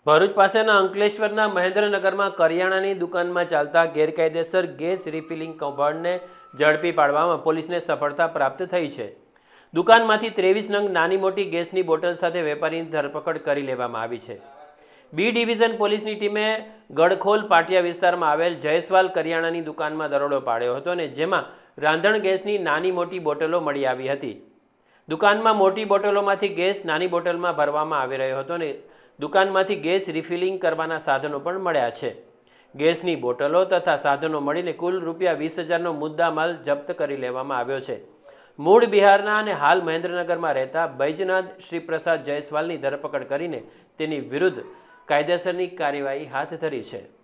ભરૂચ પાસેના અંકલેશ્વરના મહેન્દ્રનગરમાં કરિયાણાની દુકાનમાં ચાલતા ગેરકાયદેસર ગેસ રિફિલિંગ કૌભાંડને ઝડપી પાડવામાં પોલીસને સફળતા પ્રાપ્ત થઈ છે। દુકાનમાંથી 23 નંગ નાની મોટી ગેસની બોટલ સાથે વેપારીની ધરપકડ કરી લેવામાં આવી છે। બી ડિવિઝન પોલીસની ટીમે ગડખોલ પાટિયા વિસ્તારમાં આવેલ જયસ્વાલ કરિયાણાની દુકાનમાં દરોડો પાડ્યો હતો અને જેમાં રાંધણ ગેસની નાની મોટી બોટલો મળી આવી હતી। દુકાનમાં મોટી બોટલોમાંથી ગેસ નાની બોટલમાં ભરવામાં આવી રહ્યો હતો અને દુકાનમાંથી ગેસ રિફિલિંગ કરવાના સાધનો પણ મળ્યા છે। ગેસની બોટલો તથા સાધનો મળીને કુલ ₹20,000નો મુદ્દા માલ જપ્ત કરી લેવામાં આવ્યો છે। મૂળ બિહારના અને હાલ મહેન્દ્રનગરમાં રહેતા બૈજનાથ શ્રીપ્રસાદ જયસ્વાલની ધરપકડ કરીને તેની વિરુદ્ધ કાયદેસરની કાર્યવાહી હાથ ધરી છે।